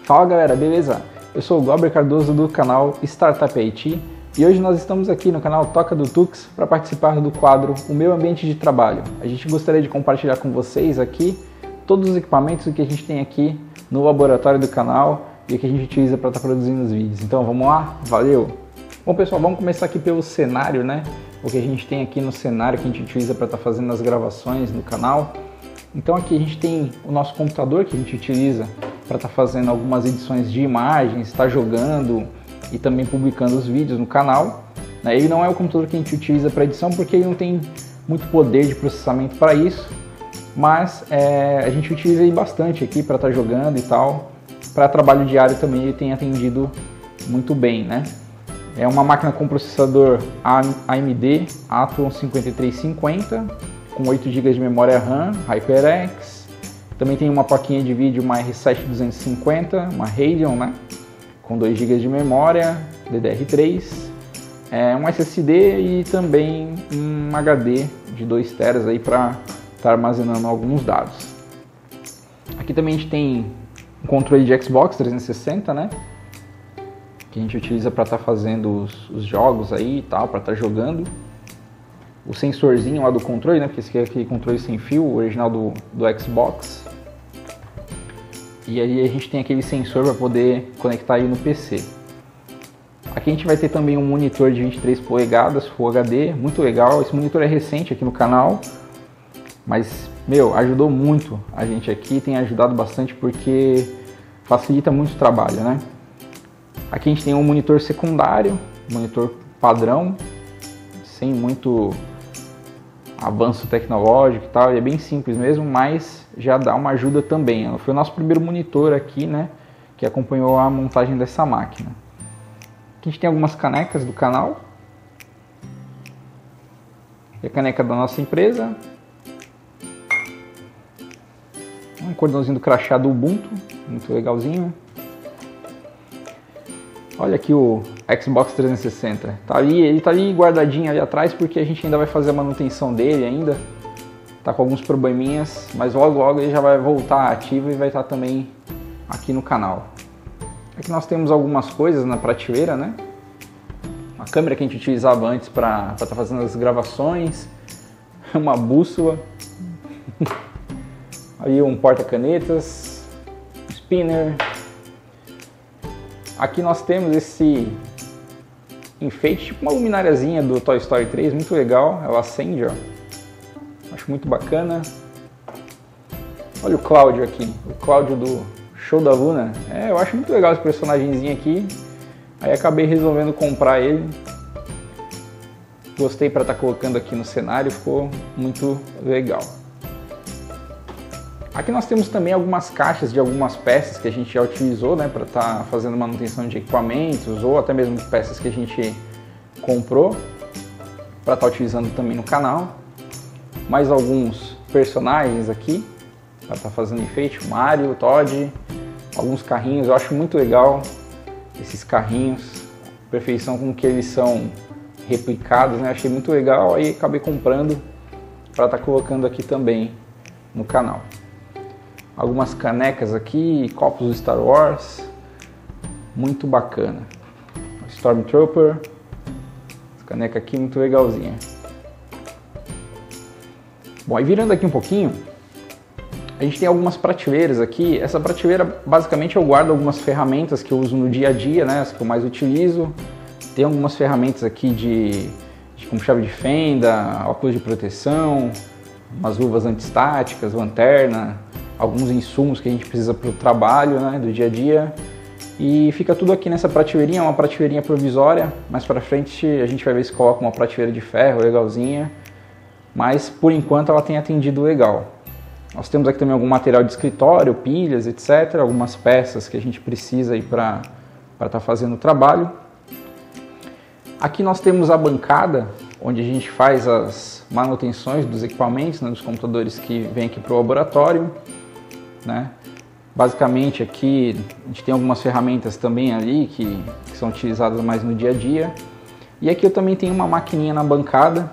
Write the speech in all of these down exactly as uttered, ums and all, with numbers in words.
Fala galera, beleza? Eu sou o Glauber Cardoso do canal Startup I T e hoje nós estamos aqui no canal Toca do Tux para participar do quadro O Meu Ambiente de Trabalho. A gente gostaria de compartilhar com vocês aqui todos os equipamentos que a gente tem aqui no laboratório do canal e que a gente utiliza para estar produzindo os vídeos. Então vamos lá? Valeu! Bom pessoal, vamos começar aqui pelo cenário, né? O que a gente tem aqui no cenário que a gente utiliza para estar fazendo as gravações do canal. Então aqui a gente tem o nosso computador que a gente utiliza para estar fazendo algumas edições de imagens, estar jogando e também publicando os vídeos no canal. Ele não é o computador que a gente utiliza para edição porque ele não tem muito poder de processamento para isso, mas é, a gente utiliza ele bastante aqui para estar jogando e tal. Para trabalho diário também ele tem atendido muito bem, né? É uma máquina com processador A M D Athlon cinquenta e três cinquenta com oito gigas de memória RAM HyperX. Também tem uma plaquinha de vídeo, uma R sete duzentos e cinquenta, uma Radeon, né? Com dois gigas de memória, D D R três, é, um S S D e também um H D de dois teras aí para estar armazenando alguns dados. Aqui também a gente tem um controle de Xbox trezentos e sessenta, né? Que a gente utiliza para estar fazendo os, os jogos aí e tal, para estar jogando. O sensorzinho lá do controle, né? Porque esse aqui é aquele controle sem fio, o original do, do Xbox. E aí a gente tem aquele sensor para poder conectar aí no P C. Aqui a gente vai ter também um monitor de vinte e três polegadas, Full H D, muito legal. Esse monitor é recente aqui no canal, mas, meu, ajudou muito a gente aqui, tem ajudado bastante porque facilita muito o trabalho, né? Aqui a gente tem um monitor secundário, monitor padrão, sem muito avanço tecnológico e tal, ele é bem simples mesmo, mas já dá uma ajuda também. Foi o nosso primeiro monitor aqui, né, que acompanhou a montagem dessa máquina. Aqui a gente tem algumas canecas do canal. E a caneca da nossa empresa. Um cordãozinho do crachá do Ubuntu, muito legalzinho. Olha aqui o Xbox trezentos e sessenta, tá ali, ele tá ali guardadinho ali atrás porque a gente ainda vai fazer a manutenção dele ainda. Tá com alguns probleminhas, mas logo logo ele já vai voltar ativo e vai estar também aqui no canal. Aqui nós temos algumas coisas na prateleira, né? Uma câmera que a gente utilizava antes para estar fazendo as gravações, uma bússola, aí um porta-canetas, um spinner. Aqui nós temos esse enfeite, tipo uma luminariazinha do Toy Story três, muito legal, ela acende, ó. Acho muito bacana. Olha o Cláudio aqui, o Cláudio do Show da Luna. É, eu acho muito legal esse personagemzinho aqui. Aí acabei resolvendo comprar ele. Gostei para estar colocando aqui no cenário, ficou muito legal. Aqui nós temos também algumas caixas de algumas peças que a gente já utilizou, né, para estar fazendo manutenção de equipamentos ou até mesmo peças que a gente comprou para estar utilizando também no canal. Mais alguns personagens aqui para estar fazendo enfeite, o Mario, o Todd, alguns carrinhos. Eu acho muito legal esses carrinhos, a perfeição com que eles são replicados, né? Achei muito legal, aí acabei comprando para estar colocando aqui também no canal. Algumas canecas aqui, copos do Star Wars, muito bacana. Stormtrooper, essa caneca aqui muito legalzinha. Bom, aí virando aqui um pouquinho, a gente tem algumas prateleiras aqui. Essa prateleira, basicamente, eu guardo algumas ferramentas que eu uso no dia a dia, né, as que eu mais utilizo. Tem algumas ferramentas aqui de, de como chave de fenda, óculos de proteção, umas luvas antistáticas, lanterna, alguns insumos que a gente precisa para o trabalho, né, do dia a dia. E fica tudo aqui nessa prateleirinha, uma prateleirinha provisória. Mais para frente a gente vai ver se coloca uma prateleira de ferro legalzinha. Mas por enquanto ela tem atendido legal. Nós temos aqui também algum material de escritório, pilhas, etcétera. Algumas peças que a gente precisa aí para estar fazendo o trabalho. Aqui nós temos a bancada, onde a gente faz as manutenções dos equipamentos, né, dos computadores que vêm aqui para o laboratório, né? Basicamente aqui a gente tem algumas ferramentas também ali que, que são utilizadas mais no dia a dia. E aqui eu também tenho uma maquininha na bancada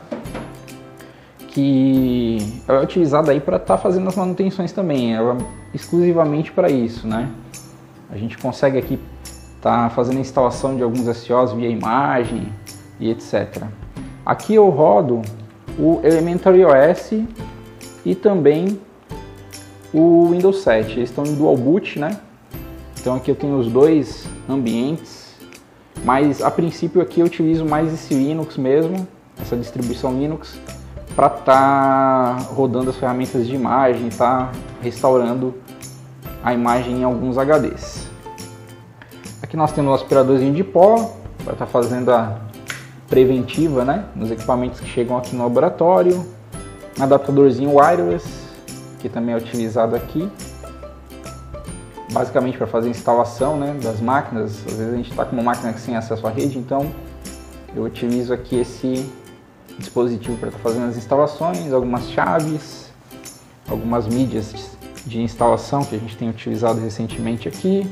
que ela é utilizada aí para estar fazendo as manutenções também, ela é exclusivamente para isso, né? A gente consegue aqui estar tá fazendo a instalação de alguns S Os via imagem e etcétera. Aqui eu rodo o Elementary O S e também o Windows sete. Eles estão em dual boot, né? Então aqui eu tenho os dois ambientes, mas a princípio aqui eu utilizo mais esse Linux mesmo, essa distribuição Linux, para estar tá rodando as ferramentas de imagem, tá restaurando a imagem em alguns H Ds. Aqui nós temos o aspiradorzinho de pó, para estar tá fazendo a preventiva, né, nos equipamentos que chegam aqui no laboratório. Um adaptadorzinho wireless, que também é utilizado aqui, basicamente para fazer a instalação, né, das máquinas. Às vezes a gente está com uma máquina sem acesso à rede, então eu utilizo aqui esse dispositivo para estar tá fazendo as instalações, algumas chaves, algumas mídias de instalação que a gente tem utilizado recentemente aqui.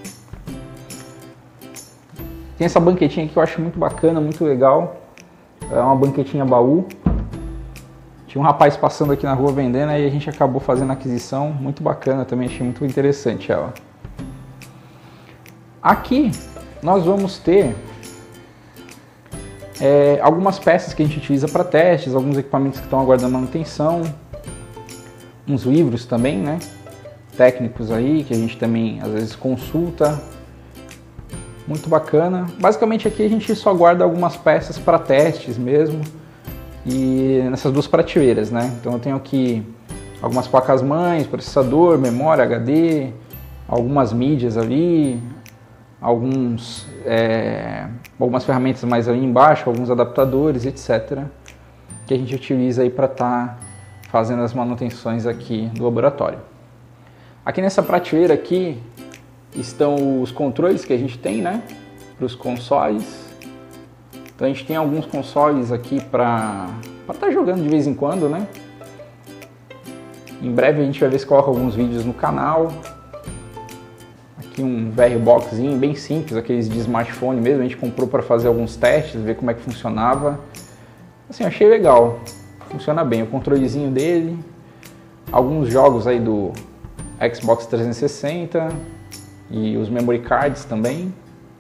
Tem essa banquetinha aqui que eu acho muito bacana, muito legal. É uma banquetinha baú. Tinha um rapaz passando aqui na rua vendendo, aí a gente acabou fazendo a aquisição. Muito bacana também, achei muito interessante ela. Aqui nós vamos ter é, algumas peças que a gente utiliza para testes, alguns equipamentos que estão aguardando manutenção, uns livros também, né, técnicos aí, que a gente também às vezes consulta. Muito bacana. Basicamente aqui a gente só guarda algumas peças para testes mesmo, e nessas duas prateleiras, né? Então eu tenho aqui algumas placas-mães, processador, memória, H D, algumas mídias ali, alguns, é, algumas ferramentas mais ali embaixo, alguns adaptadores, etcétera, que a gente utiliza aí para estar tá fazendo as manutenções aqui do laboratório. Aqui nessa prateleira aqui estão os controles que a gente tem, né, para os consoles. Então a gente tem alguns consoles aqui para estar tá jogando de vez em quando, né. Em breve a gente vai ver se coloca alguns vídeos no canal. Aqui um V R Boxzinho bem simples, aqueles de smartphone mesmo, a gente comprou para fazer alguns testes, ver como é que funcionava. Assim, achei legal, funciona bem, o controlezinho dele, alguns jogos aí do Xbox trezentos e sessenta, e os memory cards também.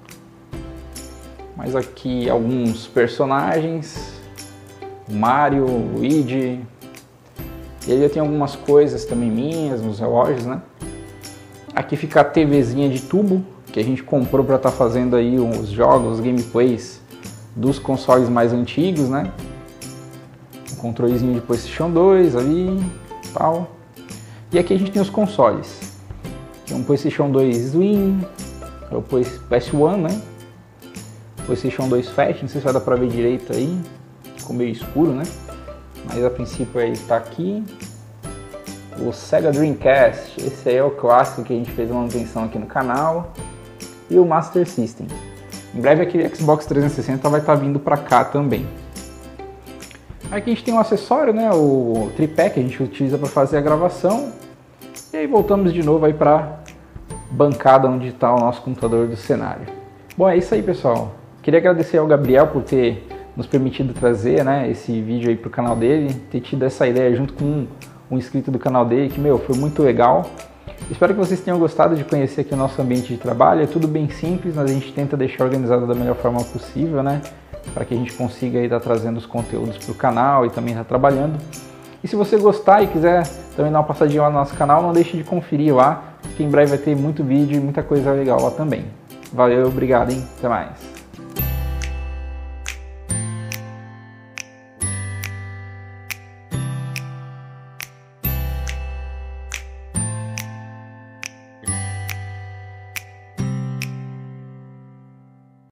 Mas aqui alguns personagens, Mario, Luigi. E aí eu tenho algumas coisas também minhas nos relógios, né? Aqui fica a TVzinha de tubo, que a gente comprou para estar tá fazendo aí os jogos, os gameplays dos consoles mais antigos, né? Um controlezinho de PlayStation dois ali, tal. E aqui a gente tem os consoles. Um PlayStation dois Slim, é o P S um, né? PlayStation dois Fat, não sei se vai dar pra ver direito aí, ficou meio escuro, né? Mas a princípio ele está aqui. O Sega Dreamcast, esse aí é o clássico que a gente fez a manutenção aqui no canal. E o Master System. Em breve aquele Xbox trezentos e sessenta vai estar vindo pra cá também. Aqui a gente tem um acessório, né? O tripé que a gente utiliza para fazer a gravação. E aí voltamos de novo aí para bancada onde está o nosso computador do cenário. Bom, é isso aí, pessoal. Queria agradecer ao Gabriel por ter nos permitido trazer, né, esse vídeo aí para o canal dele, ter tido essa ideia junto com um, um inscrito do canal dele, que, meu, foi muito legal. Espero que vocês tenham gostado de conhecer aqui o nosso ambiente de trabalho. É tudo bem simples, mas a gente tenta deixar organizado da melhor forma possível, né, para que a gente consiga aí estar trazendo os conteúdos para o canal e também estar trabalhando. E se você gostar e quiser também dar uma passadinha lá no nosso canal, não deixe de conferir lá, que em breve vai ter muito vídeo e muita coisa legal lá também. Valeu, obrigado, hein? Até mais.